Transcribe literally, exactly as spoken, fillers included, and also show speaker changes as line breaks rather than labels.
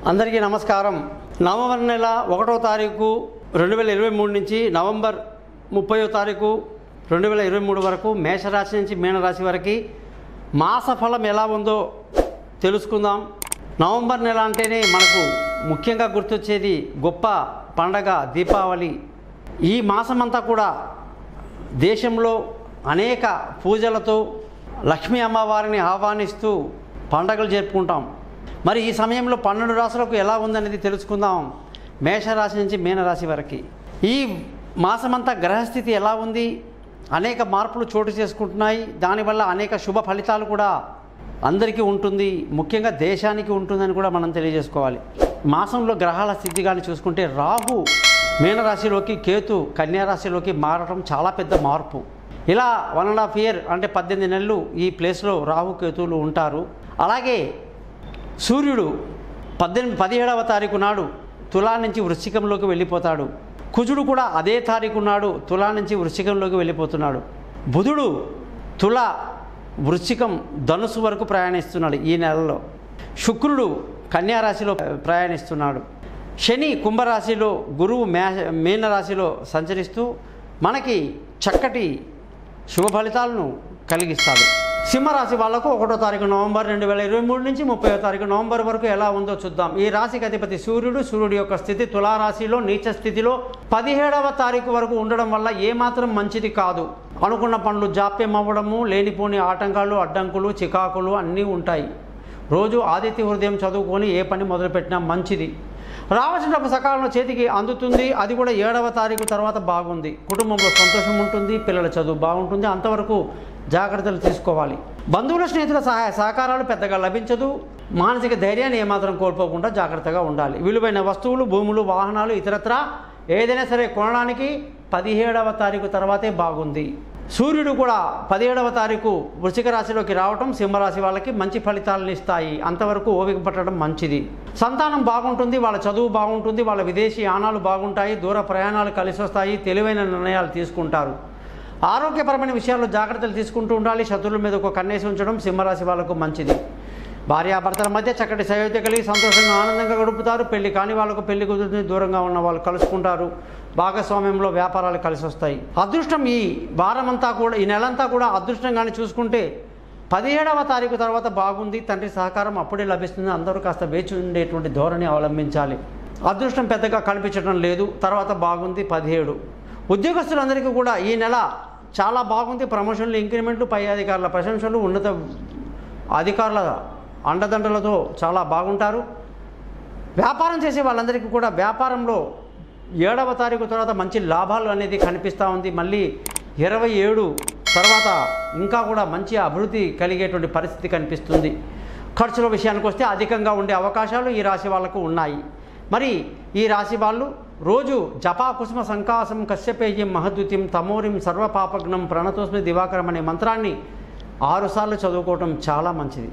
అందరికీ నమస్కారం। నవంబర్ నెల ఒకటో తారీఖు రెండు వేల ఇరవై మూడు నుంచి నవంబర్ ముప్పైవ తారీఖు రెండు వేల ఇరవై మూడు వరకు మేషరాశి నుంచి మీనరాశి వరకు మాస ఫలం ఎలా ఉందో తెలుసుకుందాం। నవంబర్ నెల అంటేనే మనకు ముఖ్యంగా గుర్తొచ్చేది గొప్ప పండగ దీపావళి। ఈ మాసమంతా కూడా దేశంలో అనేక పూజలతో లక్ష్మీ అమ్మవారిని ఆహ్వానిస్తూ పండగలు జరుపుకుంటాం। మరి ఈ సమయంలో పన్నెండు రాశులకు ఎలా ఉందనేది తెలుసుకుందాం। మేషరాశి నుంచి మీనరాశి వరకు ఈ మాసమంతా గ్రహస్థితి ఎలా ఉంది, అనేక మార్పులు చోటు చేసుకుంటున్నాయి। దానివల్ల అనేక శుభ ఫలితాలు కూడా అందరికీ ఉంటుంది, ముఖ్యంగా దేశానికి ఉంటుందని కూడా మనం తెలియజేసుకోవాలి। మాసంలో గ్రహాల స్థితి కానీ చూసుకుంటే రాహు మీనరాశిలోకి, కేతు కన్యారాశిలోకి మారడం చాలా పెద్ద మార్పు। ఇలా వన్ అండ్ హాఫ్ ఇయర్ అంటే పద్దెనిమిది నెలలు ఈ ప్లేస్లో రాహు కేతువులు ఉంటారు। అలాగే సూర్యుడు పద్దెనిమిది పదిహేడవ తారీఖు నాడు తులా నుంచి వృశ్చికంలోకి వెళ్ళిపోతాడు। కుజుడు కూడా అదే తారీఖు నాడు తులా నుంచి వృశ్చికంలోకి వెళ్ళిపోతున్నాడు। బుధుడు తుల వృశ్చికం ధనుసు వరకు ప్రయాణిస్తున్నాడు ఈ నెలలో। శుక్రుడు కన్యారాశిలో ప్రయాణిస్తున్నాడు। శని కుంభరాశిలో, గురువు మే మీనరాశిలో సంచరిస్తూ మనకి చక్కటి శుభ ఫలితాలను కలిగిస్తాడు। సింహరాశి వాళ్లకు ఒకటో తారీఖు నవంబర్ రెండు వేల ఇరవై మూడు నుంచి ముప్పై తారీఖు నవంబర్ వరకు ఎలా ఉందో చూద్దాం। ఈ రాశికి అధిపతి సూర్యుడు, సూర్యుడి యొక్క స్థితి తులారాశిలో నీచ స్థితిలో పదిహేడవ తారీఖు వరకు ఉండడం వల్ల ఏమాత్రం మంచిది కాదు। అనుకున్న పనులు జాప్యం అవ్వడము, లేనిపోని ఆటంకాలు, అడ్డంకులు, చికాకులు అన్నీ ఉంటాయి। రోజు ఆదిత్య హృదయం చదువుకొని ఏ పని మొదలుపెట్టినా మంచిది। రావాల్సిన డబ్బు సకాలంలో చేతికి అందుతుంది, అది కూడా ఏడవ తారీఖు తర్వాత బాగుంది। కుటుంబంలో సంతోషం ఉంటుంది, పిల్లల చదువు బాగుంటుంది, అంతవరకు జాగ్రత్తలు తీసుకోవాలి। బంధువుల స్నేహితుల సహాయ సహకారాలు పెద్దగా లభించదు। మానసిక ధైర్యాన్ని ఏమాత్రం కోల్పోకుండా జాగ్రత్తగా ఉండాలి। విలువైన వస్తువులు, భూములు, వాహనాలు ఇతరత్రా ఏదైనా సరే కొనడానికి పదిహేడవ తారీఖు తర్వాతే బాగుంది। సూర్యుడు కూడా పదిహేడవ తారీఖు వృశ్చిక రాశిలోకి రావటం సింహరాశి వాళ్ళకి మంచి ఫలితాలను ఇస్తాయి, అంతవరకు ఓపిక పట్టడం మంచిది। సంతానం బాగుంటుంది, వాళ్ళ చదువు బాగుంటుంది, వాళ్ళ విదేశీ యానాలు బాగుంటాయి, దూర ప్రయాణాలు కలిసి వస్తాయి, తెలివైన నిర్ణయాలు తీసుకుంటారు। ఆరోగ్యపరమైన విషయాల్లో జాగ్రత్తలు తీసుకుంటూ ఉండాలి। శత్రువుల మీద ఒక కన్నేసి ఉంచడం సింహరాశి వాళ్ళకు మంచిది। భార్యాభర్తల మధ్య చక్కటి సయోధ్య కలిగి సంతోషంగా ఆనందంగా గడుపుతారు। పెళ్లి కాని వాళ్ళకు పెళ్లి కుదురుతుంది, దూరంగా ఉన్న వాళ్ళు కలుసుకుంటారు। భాగస్వామ్యంలో వ్యాపారాలు కలిసి వస్తాయి। అదృష్టం ఈ వారమంతా కూడా, ఈ నెలంతా కూడా అదృష్టంగానే చూసుకుంటే పదిహేడవ తారీఖు తర్వాత బాగుంది। తండ్రి సహకారం అప్పుడే లభిస్తుంది, అందరూ కాస్త వేచి ఉండేటువంటి ధోరణి అవలంబించాలి। అదృష్టం పెద్దగా కనిపించడం లేదు, తర్వాత బాగుంది పదిహేడు। ఉద్యోగస్తులందరికీ కూడా ఈ నెల చాలా బాగుంది। ప్రమోషన్లు, ఇంక్రిమెంట్లు, పై అధికారుల ప్రశంసలు, ఉన్నత అధికారుల అండదండలతో చాలా బాగుంటారు। వ్యాపారం చేసే వాళ్ళందరికీ కూడా వ్యాపారంలో ఏడవ తారీఖు తర్వాత మంచి లాభాలు అనేది కనిపిస్తూ ఉంది। మళ్ళీ ఇరవై ఏడు తర్వాత ఇంకా కూడా మంచి అభివృద్ధి కలిగేటువంటి పరిస్థితి కనిపిస్తుంది। ఖర్చుల విషయానికి వస్తే అధికంగా ఉండే అవకాశాలు ఈ రాశి వాళ్లకు ఉన్నాయి। మరి ఈ రాశి వాళ్ళు రోజు జపా కుసుమ సంకాసం కశ్యపేయం మహద్వితీయం తమోరిం సర్వపాపగ్నం ప్రణతోస్మి దివాకరం అనే మంత్రాన్ని ఆరుసార్లు చదువుకోవటం చాలా మంచిది।